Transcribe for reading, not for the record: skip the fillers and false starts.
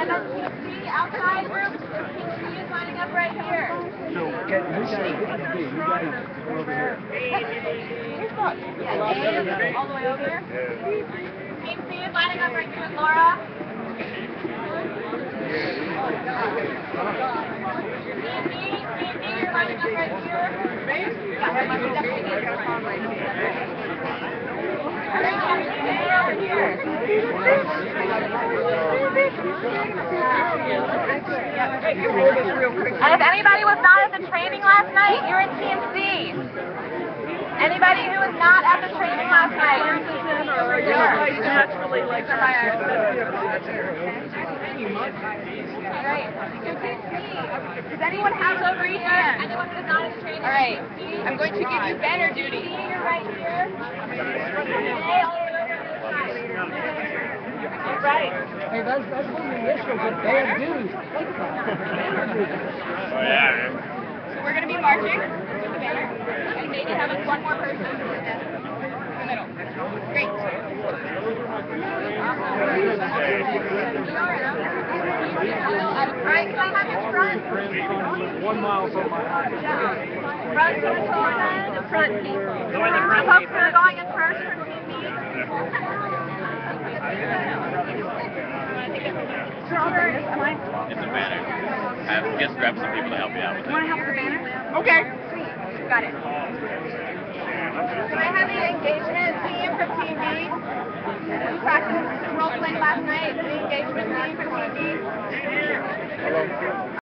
And then Team C, outside group, Team C is lining up right here. So, get you guys over here. Yeah, A all the way over. Team C is lining up right here, Laura. Team D, you're lining up right here. And if anybody was not at the training last night, you're in Team C. Anybody who was not at the training last night, you're in Team C. Naturally, like by accident. Right. So Team C, does anyone have over here? Anyone who is not at the training? All right. I'm going to give you banner duty. C, you're right here. A, all the way over to the side. Right. Hey, that's one of the initials of bad dudes. Oh, yeah. So we're going to be marching with the banner, and maybe having one more person in the middle. Great. Alright, can I have it front? 1 mile from my house. Front people and the front people. Go in the front Folks people. who are going in first for Team B. It's a banner. Just grab some people to help you out with it. Want to help with the banner? Okay. Sweet. Got it. Can I have the engagement team from Team B? We practiced role playing last night. The engagement team from Team B.